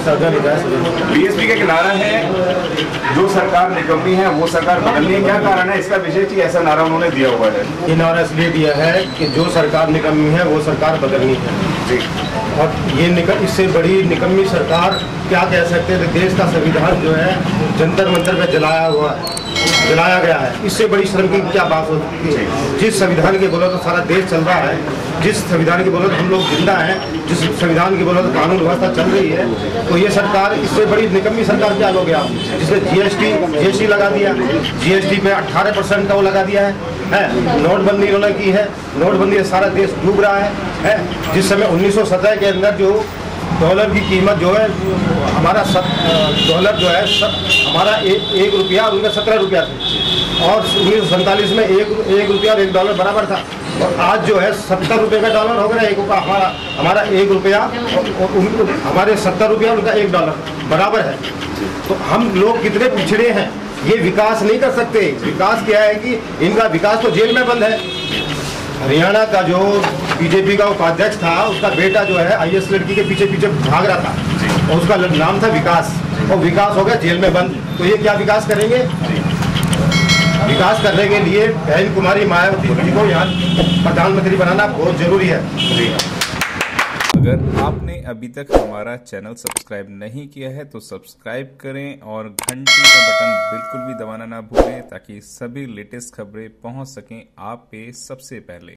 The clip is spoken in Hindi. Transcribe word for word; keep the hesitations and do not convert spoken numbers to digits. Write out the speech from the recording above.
सदन बीएसपी का नारा है जो सरकार निकम्मी है वो सरकार बदलनी है, क्या कारण है इसका विशेष ही ऐसा नारा उन्होंने दिया हुआ है? ये नारा इसलिए दिया है कि जो सरकार निकम्मी है वो सरकार बदलनी है जी। और ये निकम इससे बड़ी निकम्मी सरकार क्या कह सकते हैं? देश का संविधान जो है जंतर मंतर पे जलाया हुआ है, जलाया गया है। इससे बड़ी शर्म की क्या बात हो सकती है? जिस संविधान के बोलो तो सारा देश चल रहा है, जिस संविधान की बोलो तो हम लोग जिंदा हैं, जिस संविधान की बोलो तो कानून व्यवस्था चल रही है, तो ये सरकार इससे बड़ी निकम्मी सरकार क्या लोगे आप? जिसने जीएसटी जीएसटी लगा दिया, जीएसटी पे अट्ठारह परसेंट का वो लगा दिया है, है नोटबंदी उन्होंने की है, नोटबंदी से सारा देश डूब रहा है, है जिस समय उन्नीस सौ सत्रह के अंदर जो डॉलर की कीमत जो है हमारा सत डॉलर जो है सत, हमारा ए, एक रुपया और उनका सत्रह रुपया था और उन्नीस सौ सैंतालीस में एक एक रुपया और एक डॉलर बराबर था और आज जो है सत्तर रुपये का डॉलर हो गया, एक रुपया हमारा हमारा एक रुपया और उन हमारे सत्तर रुपया उनका एक डॉलर बराबर है। तो हम लोग कितने पिछड़े हैं, ये विकास नहीं कर सकते। विकास क्या है कि इनका विकास तो जेल में बंद है। हरियाणा का जो बीजेपी का उपाध्यक्ष था उसका बेटा जो है आईएएस लड़की के पीछे पीछे भाग रहा था और उसका नाम था विकास, और विकास हो गया जेल में बंद। तो ये क्या विकास करेंगे? विकास करने के लिए बहन कुमारी मायावती जी को यहाँ प्रधानमंत्री बनाना बहुत जरूरी है। अगर आपने अभी तक हमारा चैनल सब्सक्राइब नहीं किया है तो सब्सक्राइब करें और घंटी का बटन बिल्कुल भी दबाना ना भूलें ताकि सभी लेटेस्ट खबरें पहुंच सकें आप पे सबसे पहले।